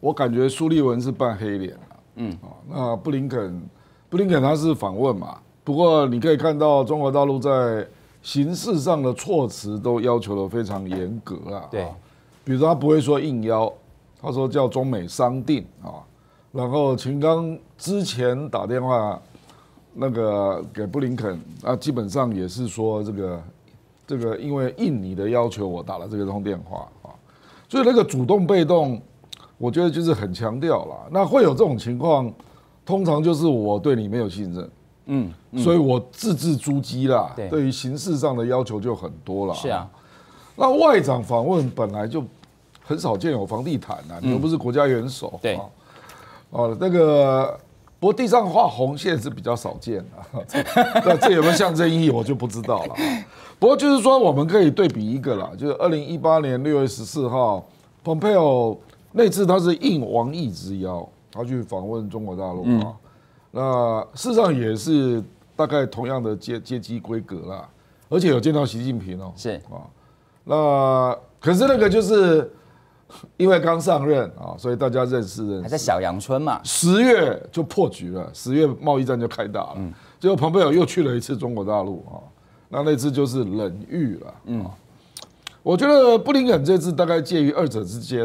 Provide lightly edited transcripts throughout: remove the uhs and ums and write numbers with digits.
我感觉苏利文是扮黑脸那布林肯他是访问嘛，不过你可以看到中国大陆在形式上的措辞都要求的非常严格对， 比如说他不会说应邀，他说叫中美商定然后秦刚之前打电话那个给布林肯基本上也是说这个因为印尼的要求，我打了这个通电话所以那个主动被动，我觉得就是很强调了。那会有这种情况，通常就是我对你没有信任，所以我字字珠玑啦。对于形式上的要求就很多了。 是啊， 那外长访问本来就很少见有房地毯你又不是国家元首。 对， 那个。不过地上画红线是比较少见的，这有没有象征意义我就不知道了。不过就是说，我们可以对比一个啦，就是2018年6月14号，Pompeo 那次他是应王毅之邀，他去访问中国大陆那事实上也是大概同样的阶级规格啦，而且有见到习近平是那可是那个就是因为刚上任所以大家认识， 还在小阳春嘛。 10月就破局了，10月贸易战就开打了，结果蓬佩奥又去了一次中国大陆那次就是冷遇了我觉得布林肯这次大概介于二者之间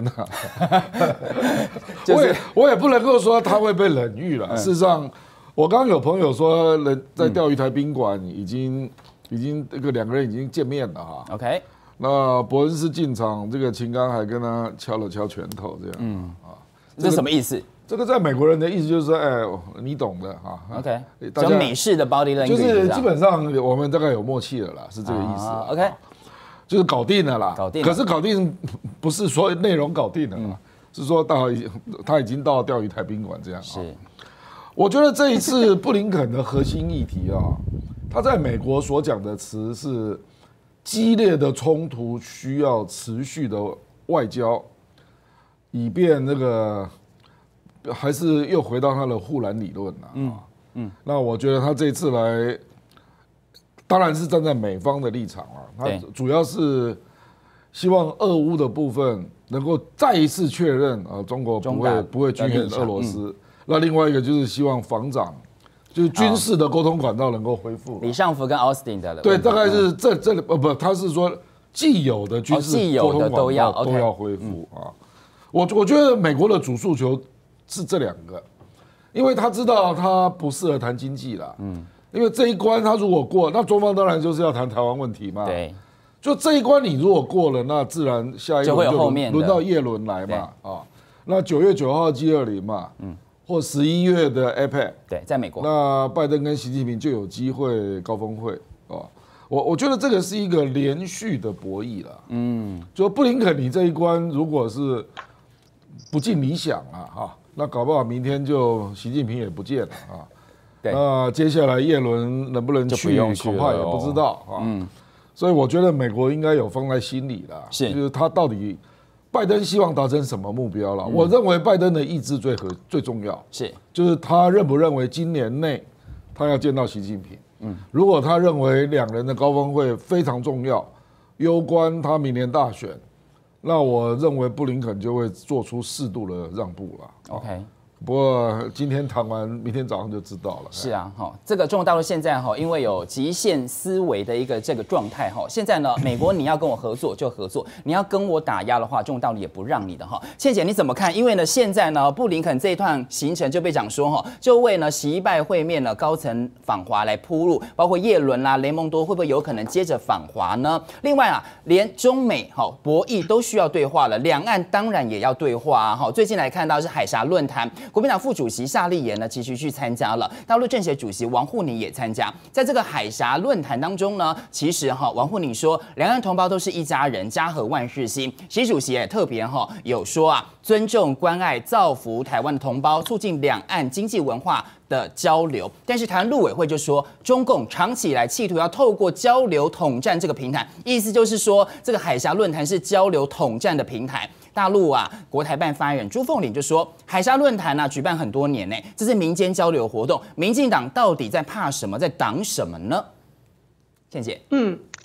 我也不能够说他会被冷遇了。事实上，我刚刚有朋友说，在钓鱼台宾馆已经这个2个人已经见面了 OK。 那伯恩斯进场，这个秦刚还跟他敲了敲拳头，这样这什么意思？ 这个在美国人的意思就是说，你懂的 OK， 就美式的 body language， 就是基本上我们大概有默契了啦，是这个意思。 OK， 就是搞定了啦， 搞定了。 可是搞定不是说内容搞定了是说他已经到钓鱼台宾馆这样。 是， 我觉得这一次布林肯的核心议题他在美国所讲的词是。激烈的冲突需要持续的外交，以便那个还是又回到他的护栏理论那我觉得他这次来，当然是站在美方的立场他主要是希望俄乌的部分能够再一次确认中国不会军援俄罗斯。那另外一个就是希望防长。就是军事的沟通管道能够恢复。 李尚福跟奥斯汀的对，大概是这里不，他是说既有的军事沟通管道都要恢复我觉得美国的主诉求是这2个，因为他知道他不适合谈经济啦，因为这一关他如果过，那中方当然就是要谈台湾问题嘛。 对， 就这一关你如果过了，那自然下一轮就轮到叶伦来嘛那9月9号G20嘛，或11月的 APEC， 对，在美国， 那拜登跟习近平就有机会高峰会我觉得这个是一个连续的博弈了，就布林肯你这一关如果是不尽理想那搞不好明天就习近平也不见了对， 那接下来叶伦能不能去，恐怕也不知道所以我觉得美国应该有放在心里了，就是他到底。拜登希望达成什么目标了？我认为拜登的意志最重要，就是他认不认为今年内他要见到习近平。如果他认为2人的高峰会非常重要，攸关他明年大选，那我认为布林肯就会做出适度的让步了。 OK。 不过今天谈完，明天早上就知道了。 是啊，这个中国大陆现在因为有极限思维的一个这个状态现在呢，美国你要跟我合作就合作，你要跟我打压的话，中国大陆也不让你的倩姐你怎么看？因为呢，现在呢，布林肯这一趟行程就被讲说就为呢习拜会面呢高层访华来铺路，包括叶伦啦、雷蒙多会不会有可能接着访华呢？另外连中美博弈都需要对话了，两岸当然也要对话最近来看到是海峡论坛。国民党副主席夏立言呢，其实去参加了，大陆政协主席王沪宁也参加。在这个海峡论坛当中呢，其实王沪宁说，两岸同胞都是一家人，家和万事兴。习主席也特别有说尊重、关爱、造福台湾的同胞，促进两岸经济文化的交流。但是台湾陆委会就说，中共长期以来企图要透过交流统战这个平台，意思就是说，这个海峡论坛是交流统战的平台。大陆国台办发言人朱凤麟就说，海峡论坛举办很多年这是民间交流活动，民进党到底在怕什么，在挡什么呢？倩姐，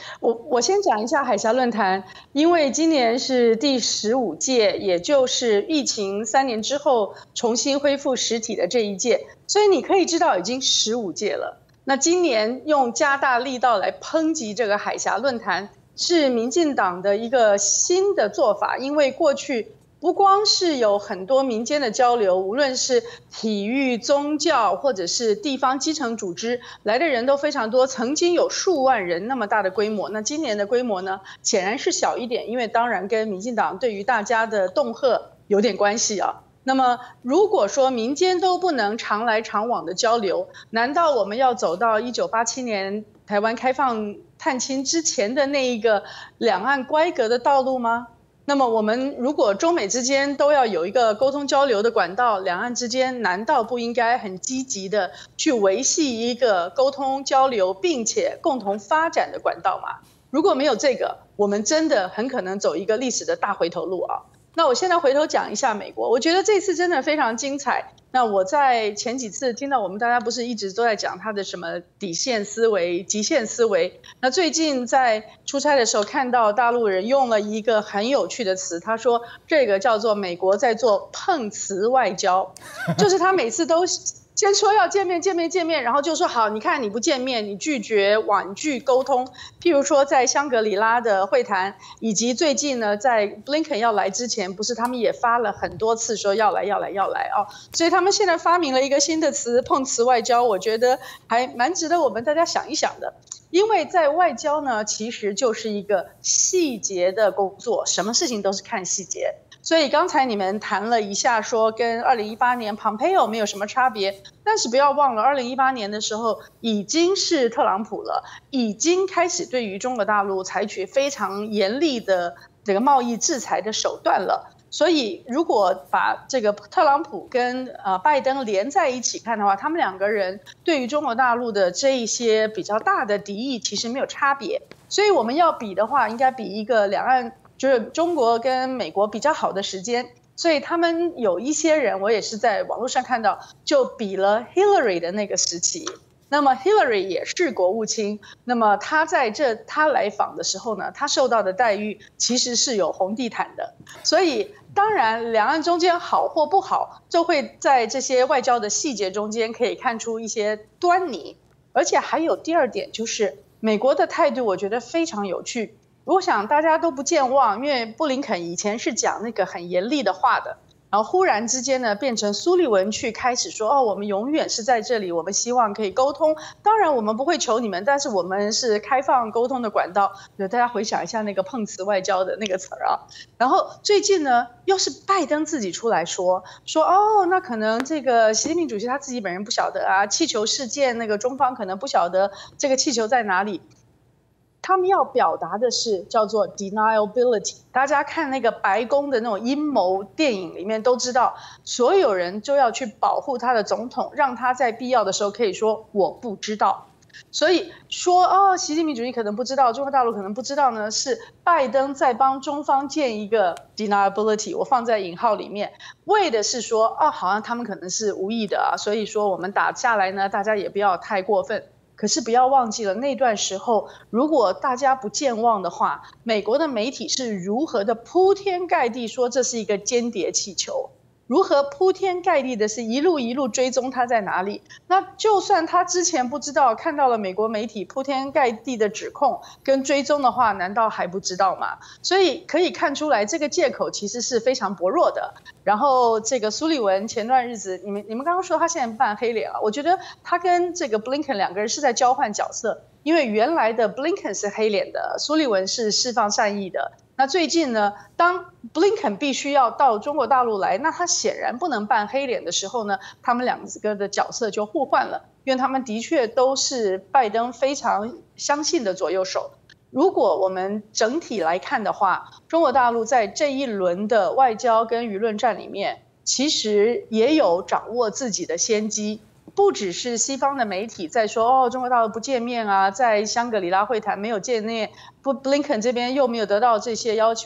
我先讲一下海峡论坛，因为今年是第15届，也就是疫情3年之后重新恢复实体的这一届，所以你可以知道已经15届了。那今年用加大力道来抨击这个海峡论坛，是民进党的一个新的做法，因为过去不光是有很多民间的交流，无论是体育、宗教或者是地方基层组织来的人都非常多，曾经有数万人那么大的规模。那今年的规模呢，显然是小一点，因为当然跟民进党对于大家的恫吓有点关系啊。那么如果说民间都不能常来常往的交流，难道我们要走到1987年台湾开放探亲之前的那一个两岸乖隔的道路吗？那么我们如果中美之间都要有一个沟通交流的管道，两岸之间难道不应该很积极的去维系一个沟通交流并且共同发展的管道吗？如果没有这个，我们真的很可能走一个历史的大回头路啊。那我现在回头讲一下美国，我觉得这次真的非常精彩。那我在前几次听到我们大家不是一直都在讲他的什么底线思维、极限思维，那最近在出差的时候看到大陆人用了一个很有趣的词，他说这个叫做美国在做碰瓷外交，就是他每次都先说要见面，然后就说好，你看你不见面，你拒绝婉拒沟通。譬如说在香格里拉的会谈，以及最近呢，在布林肯要来之前，不是他们也发了很多次说要来哦，所以他们现在发明了一个新的词“碰瓷外交”，我觉得还蛮值得我们大家想一想的。因为在外交呢，其实就是一个细节的工作，什么事情都是看细节。所以刚才你们谈了一下，说跟2018年 Pompeo 没有什么差别，但是不要忘了，2018年的时候已经是特朗普了，已经开始对于中国大陆采取非常严厉的这个贸易制裁的手段了。所以如果把这个特朗普跟拜登连在一起看的话，他们两个人对于中国大陆的这一些比较大的敌意其实没有差别。所以我们要比的话，应该比一个两岸就是中国跟美国比较好的时间，所以他们有一些人，我也是在网络上看到，就比了 Hillary 的那个时期。那么 Hillary 也是国务卿，那么他来访的时候呢，他受到的待遇其实是有红地毯的。所以当然两岸中间好或不好，就会在这些外交的细节中间可以看出一些端倪。而且还有第二点，就是美国的态度，我觉得非常有趣。我想大家都不健忘，因为布林肯以前是讲那个很严厉的话的，然后忽然之间呢，变成苏利文去开始说，我们永远是在这里，我们希望可以沟通，当然我们不会求你们，但是我们是开放沟通的管道。大家回想一下那个碰瓷外交的那个词儿啊。然后最近呢，又是拜登自己出来说，那可能这个习近平主席他自己本人不晓得啊，气球事件那个中方可能不晓得这个气球在哪里。他们要表达的是叫做 deniability。大家看那个白宫的那种阴谋电影里面都知道，所有人就要去保护他的总统，让他在必要的时候可以说我不知道。所以说习近平主席可能不知道，中国大陆可能不知道呢，是拜登在帮中方建一个 deniability， 我放在引号里面，为的是说好像他们可能是无意的啊，所以说我们打下来呢，大家也不要太过分。可是不要忘记了那段时候，如果大家不健忘的话，美国的媒体是如何的铺天盖地说这是一个间谍气球，如何铺天盖地的是一路追踪它在哪里。那就算他之前不知道，看到了美国媒体铺天盖地的指控跟追踪的话，难道还不知道吗？所以可以看出来，这个借口其实是非常薄弱的。然后这个苏利文前段日子，你们刚刚说他现在扮黑脸啊，我觉得他跟这个布林肯两个人是在交换角色，因为原来的布林肯是黑脸的，苏利文是释放善意的。那最近呢，当布林肯必须要到中国大陆来，那他显然不能扮黑脸的时候呢，他们两个的角色就互换了，因为他们的确都是拜登非常相信的左右手。如果我们整体来看的话，中国大陆在这一轮的外交跟舆论战里面，其实也有掌握自己的先机。不只是西方的媒体在说中国大陆不见面啊，在香格里拉会谈没有见面，布林肯这边又没有得到这些要求。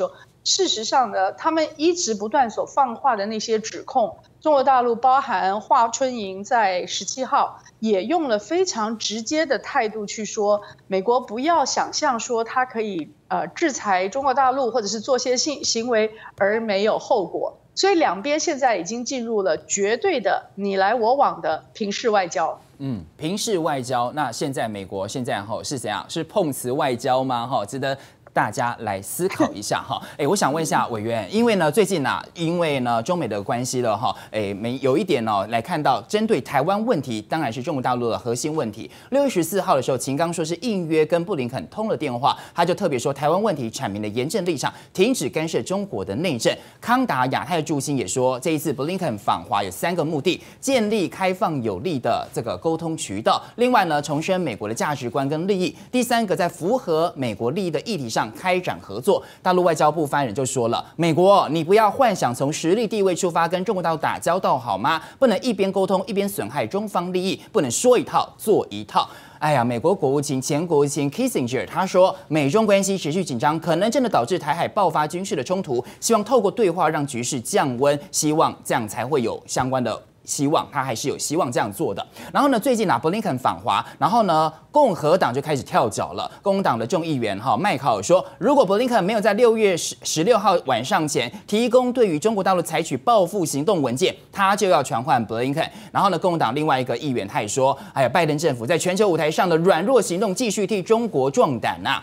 事实上呢，他们一直不断所放话的那些指控，中国大陆包含华春莹在17号也用了非常直接的态度去说，美国不要想象说它可以制裁中国大陆或者是做些行为而没有后果。所以两边现在已经进入了绝对的你来我往的平视外交。 平视外交。那现在美国现在是怎样？是碰瓷外交吗？值得大家来思考一下哈。我想问一下委员，因为呢最近因为呢中美的关系了哈，有一点来看到针对台湾问题，当然是中国大陆的核心问题。6月14号的时候，秦刚说是应约跟布林肯通了电话，他就特别说台湾问题阐明了严正立场，停止干涉中国的内政。康达亚太驻星也说，这一次布林肯访华有3个目的：建立开放有力的这个沟通渠道，另外呢重申美国的价值观跟利益，第3个在符合美国利益的议题上开展合作。大陆外交部发言人就说了，美国你不要幻想从实力地位出发跟中国大陆打交道好吗？不能一边沟通一边损害中方利益，不能说一套做一套。美国国务卿前国务卿 Kissinger 他说，美中关系持续紧张，可能真的导致台海爆发军事的冲突，希望透过对话让局势降温，希望这样才会有相关的希望，他还是有希望这样做的。然后呢，最近布林肯访华，然后呢，共和党就开始跳脚了。共和党的众议员麦考尔说，如果布林肯没有在6月16号晚上前提供对于中国大陆采取报复行动文件，他就要传唤布林肯。然后呢，共和党另外一个议员他也说，拜登政府在全球舞台上的软弱行动，继续替中国壮胆呐。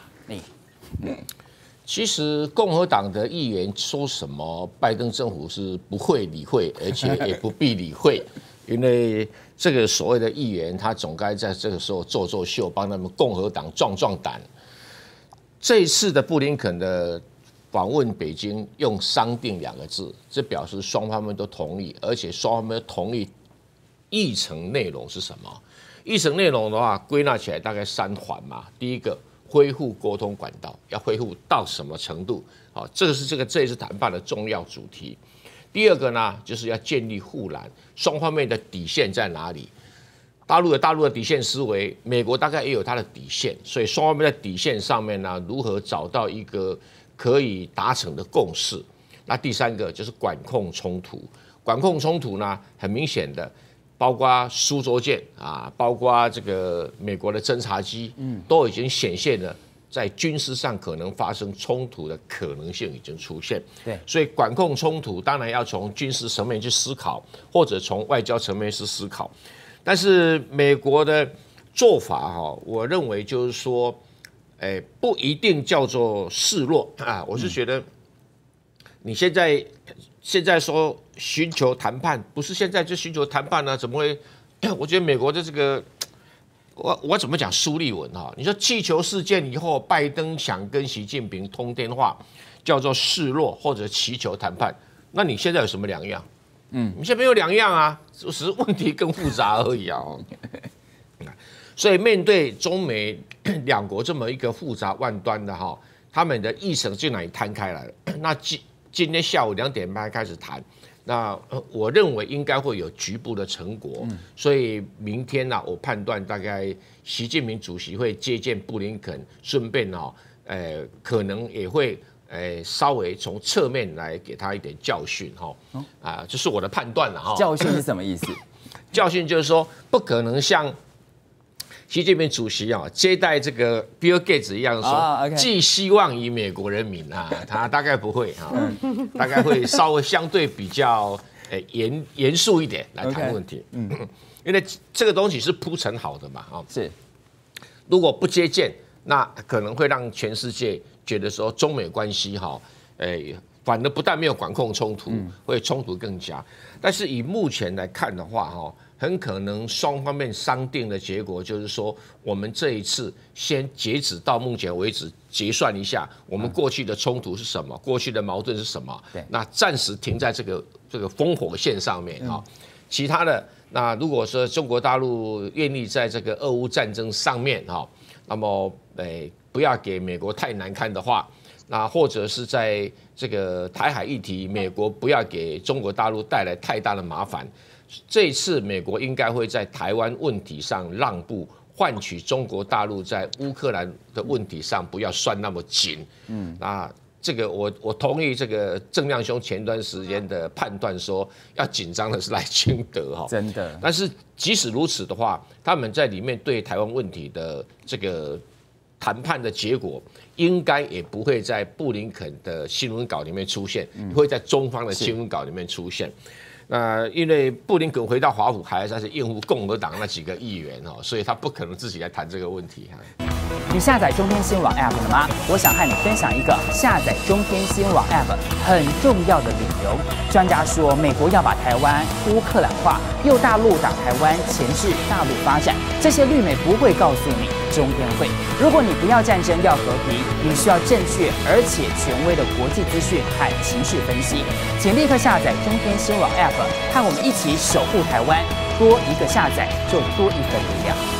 其实共和党的议员说什么，拜登政府是不会理会，而且也不必理会，因为这个所谓的议员，他总该在这个时候做秀，帮他们共和党壮胆。这一次的布林肯的访问北京，用商定2个字，这表示双方面都同意，而且双方面都同意议程内容是什么？议程内容的话，归纳起来大概3环嘛。第一个，恢复沟通管道，要恢复到什么程度？这个是这一次谈判的重要主题。第二个呢，就是要建立护栏，双方面的底线在哪里？大陆的底线思维，美国大概也有它的底线，所以双方面在底线上面呢，如何找到一个可以达成的共识？那第3个就是管控冲突，管控冲突呢，很明显的。包括苏州舰包括这个美国的侦察机，都已经显现了在军事上可能发生冲突的可能性已经出现。 对， 所以管控冲突当然要从军事层面去思考，或者从外交层面去思考。但是美国的做法我认为就是说，不一定叫做示弱我是觉得你现在说寻求谈判，不是现在就寻求谈判呢？怎么会？我觉得美国的这个，我怎么讲苏利文你说气球事件以后，拜登想跟习近平通电话，叫做示弱或者祈求谈判，那你现在有什么两样？你现在没有两样啊，只是问题更复杂而已所以面对中美2国这么一个复杂万端的他们的议程就哪里摊开来了？那今天下午2点半开始谈，那我认为应该会有局部的成果，所以明天我判断大概习近平主席会接见布林肯，顺便可能也会稍微从侧面来给他一点教训这是我的判断了教训是什么意思？ 教训就是说不可能像习近平主席接待这个 Bill Gates 一样说，寄希望于美国人民他大概不会大概会稍微相对比较严肃一点来谈问题，因为这个东西是铺陈好的嘛是， 如果不接见，那可能会让全世界觉得说中美关系反而不但没有管控冲突，会冲突更加。但是以目前来看的话很可能双方面商定的结果就是说，我们这一次先截止到目前为止，结算一下我们过去的冲突是什么，过去的矛盾是什么。那暂时停在这个烽火线上面其他的，那如果说中国大陆愿意在这个俄乌战争上面那么不要给美国太难看的话，那或者是在这个台海议题，美国不要给中国大陆带来太大的麻烦。这一次美国应该会在台湾问题上让步，换取中国大陆在乌克兰的问题上不要拴那么紧。那这个我同意这个郑亮兄前段时间的判断，说要紧张的是赖清德哈， 真的。 但是即使如此的话，他们在里面对台湾问题的这个谈判的结果，应该也不会在布林肯的新闻稿里面出现，会在中方的新闻稿里面出现。那因为布林肯回到华府还是应付共和党那几个议员哦，所以他不可能自己来谈这个问题哈。 你下载中天新闻网 App 了吗？我想和你分享一个下载中天新闻网 App 很重要的理由。专家说，美国要把台湾乌克兰化，右大陆打台湾，钳制大陆发展，这些绿媒不会告诉你，中天会。如果你不要战争，要和平，你需要正确而且权威的国际资讯和情势分析。请立刻下载中天新闻网 App， 和我们一起守护台湾。多一个下载，就多一份力量。